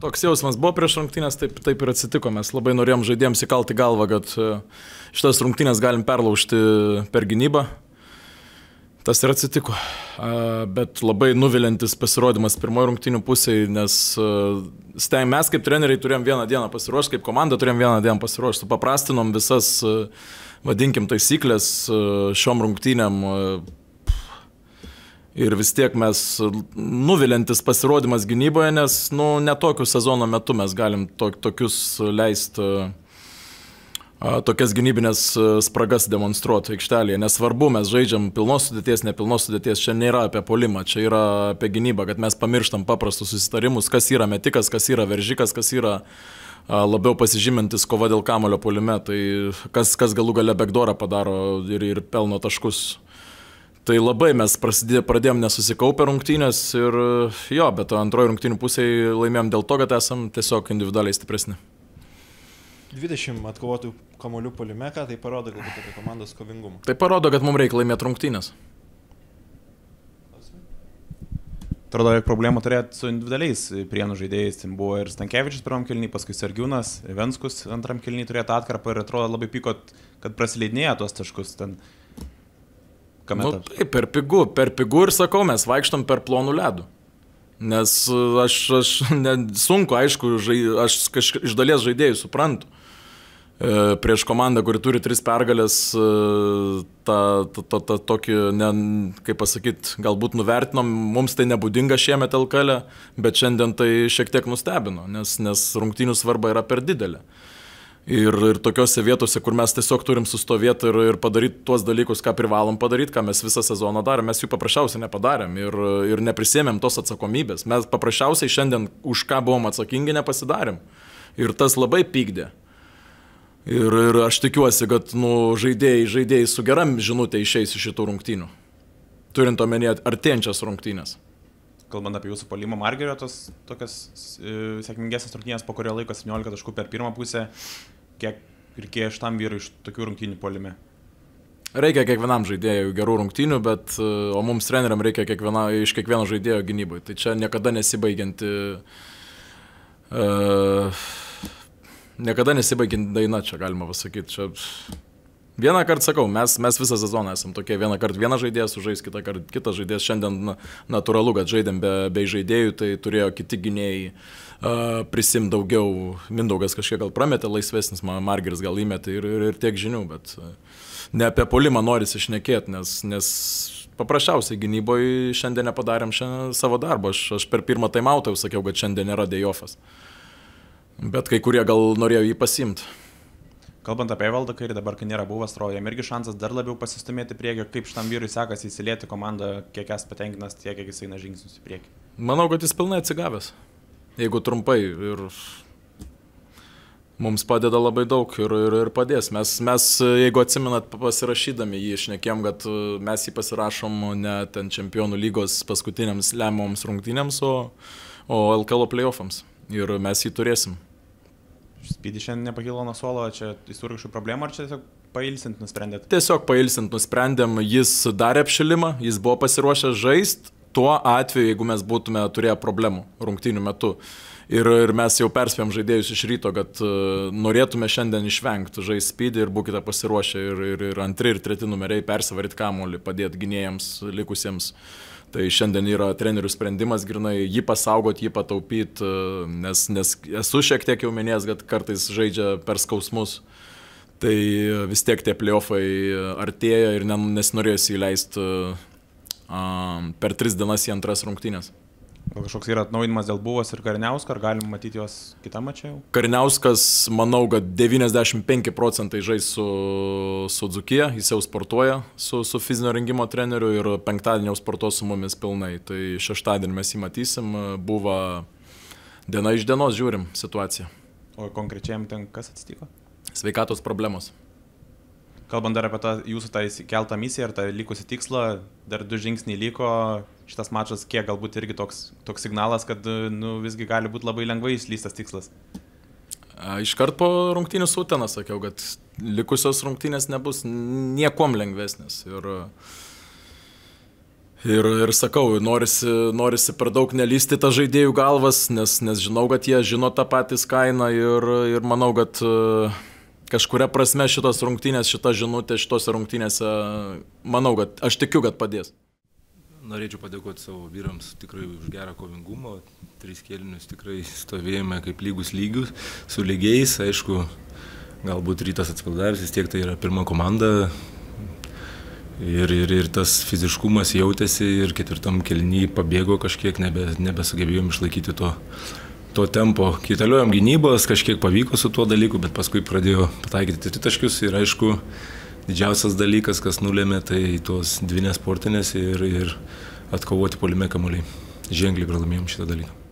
Toks jausmas buvo prieš rungtynės, taip ir atsitiko. Mes labai norėjom žaidėjams įkalti galvą, kad šitas rungtynės galim perlaužti per gynybą. Tas ir atsitiko. Bet labai nuvilintis pasirodymas pirmojo rungtynių pusėje, nes mes kaip treneriai turėjom vieną dieną pasiruošti, kaip komanda turėjom vieną dieną pasiruošti. Supaprastinom visas, vadinkim, taisyklės šiom rungtynėm. Ir vis tiek mes nuvilintis pasirodymas gynyboje, nes ne tokiu sezono metu mes galim tokius leisti, tokias gynybinės spragas demonstruoti aikštelėje. Nesvarbu, mes žaidžiam pilnos sudėties, nepilnos sudėties, čia nėra apie puolimą, čia yra apie gynybą, kad mes pamirštam paprastus susitarimus, kas yra metikas, kas yra veržikas, kas yra labiau pasižymintis kova dėl kamuolio puolime, tai kas galų gale backdoorą padaro ir pelno taškus. Tai labai mes pradėjom nesusikaupę rungtynės ir bet antroji rungtynių pusėje laimėjom dėl to, kad esam tiesiog individualiai stipresni. 20 atkovotų kamuolių puolime, ką tai parodo galbūt apie komandos kovingumą? Tai parodo, kad mums reikia laimėti rungtynės. Atrodo, jog problemų turėti su individualiais Prienų žaidėjais. Ten buvo ir Stankevičius pirmam kėliny, paskui Sergiūnas, Venskus antram kėliny turėtų atkarpą ir atrodo labai pykot, kad prasileidinėja tuos taškus ten. Tai per pigu ir sakau, mes vaikštam per plonų ledų. Nes sunku, aišku, aš iš dalies žaidėjų suprantu. Prieš komandą, kuri turi 3 pergalės, tokį, kaip pasakyti, galbūt nuvertinom, mums tai nebūdinga šiemet LKL, bet šiandien tai šiek tiek nustebino, nes rungtynių svarba yra per didelė. Ir tokiose vietose, kur mes tiesiog turim sustovėti ir padaryti tuos dalykus, ką privalom padaryti, ką mes visą sezoną darėm, mes jų paprasčiausiai nepadarėm ir neprisėmėm tos atsakomybės. Mes paprasčiausiai šiandien už ką buvom atsakingi nepasidarėm. Ir tas labai pykdė. Ir aš tikiuosi, kad žaidėjai su geram žinutė išeis iš šitų rungtynių. Turint omenyje artėjančias rungtynės. Kalbant apie jūsų puolimo Margerio, tos tokias sėkmingesnės rungtynės, po kurio laiko 17 taškų per pirmą pusę, kiek reikėjo šitam vyrui iš tokių rungtynių puolime? Reikia kiekvienam žaidėjui gerų rungtynių, o mums treneriam reikia iš kiekvieno žaidėjo gynybai. Tai čia niekada nesibaigianti daina, čia galima pasakyti. Čia vieną kartą sakau, mes visą sezoną esam tokie, vieną kartą vieną žaidėją sužais, kitą kartą kitas žaidėjas. Šiandien natūralu, kad žaidėm be žaidėjų, tai turėjo kiti gynėjai prisim daugiau. Mindaugas kažkiek gal prametė laisvesnis, Margeris gal įmetė ir tiek žinių, bet ne apie puolimą norisi šnekėti, nes paprasčiausiai gynyboje šiandien nepadarėm savo darbo. Aš per pirmą timeoutą jau sakiau, kad šiandien nėra day-offas, bet kai kurie gal norėjo jį pasimti. Kalbant apie Evaldą Kairį, dabar, kai nėra buvęs, atrodo, jam irgi šansas dar labiau pasistumėti priekį, kaip šitam vyrui sekasi įsilieti komandą, kiek jas patenkinas, tiek kiek jis eina žingsnius į priekį. Manau, kad jis pilnai atsigavęs, jeigu trumpai, ir mums padeda labai daug ir padės. Mes, jeigu atsimenat, pasirašydami jį, šnekėjom, kad mes jį pasirašom ne ten Čempionų lygos paskutiniams lemiamoms rungtynėms, o LKL playoffams, ir mes jį turėsim. Spydi šiandien nepakilo nuo suolo, čia jis turi kažkokių problemų, ar čia tiesiog pailsint nusprendėt? Tiesiog pailsint nusprendėm, jis darė apšilimą, jis buvo pasiruošęs žaisti tuo atveju, jeigu mes būtume turėję problemų rungtynių metu. Ir mes jau perspėjom žaidėjus iš ryto, kad norėtume šiandien išvengti žaisti Spydi ir būkite pasiruošę ir antri ir treti numeriai persivaryt kamuolį, padėti gynėjams likusiems. Tai šiandien yra trenerių sprendimas, grinai, jį pasaugot, jį pataupyti, nes esu šiek tiek jau minėjęs, kad kartais žaidžia per skausmus. Tai vis tiek tie playoffai artėja ir nesinorėjusi įleisti per 3 dienas į antras rungtynės. Gal kažkoks yra atnaujinimas dėl Buvos ir Kariniausko, ar galim matyti juos kitą mačą jau? Kariniauskas, manau, kad 95% žais su Dzūkija, jis jau sportuoja su fizinio rengimo treneriu ir penktadienį jau sportuos su mumis pilnai. Tai šeštadienį mes jį matysim, buvo diena iš dienos, žiūrim situaciją. O konkrečiai jam ten kas atsitiko? Sveikatos problemos. Kalbant dar apie jūsų tą keltą misiją ir tą likusį tikslą, dar 2 žingsniai liko, šitas mačas kiek galbūt irgi toks signalas, kad visgi gali būti labai lengvai išlystas tikslas. Iškart po rungtynių su Utena sakiau, kad likusios rungtynės nebus niekom lengvesnės. Ir sakau, norisi per daug nelysti tą žaidėjų galvas, nes žinau, kad jie žino tą patys kainą ir manau, kad kažkuria prasme šitos rungtynės, šita žinutė šitose rungtynėse, manau, kad aš tikiu, kad padės. Norėčiau padėkoti savo vyrams tikrai už gerą kovingumą. 3 kėlinius tikrai stovėjome kaip lygus su lygiais. Aišku, galbūt Rytas atsipalaidavęs, vis tiek tai yra pirma komanda. Ir tas fiziškumas jautėsi ir 4 kėliny pabėgo kažkiek, nebesugebėjom išlaikyti to tempo. Kaitaliojom gynybos, kažkiek pavyko su tuo dalyku, bet paskui pradėjo pataikyti 3 taškius ir aišku, didžiausias dalykas, kas nulėmė, tai tos 2 nesportinės ir atkovoti puolime kamuoliai. Ženkliai pralaimėjom šitą dalyką.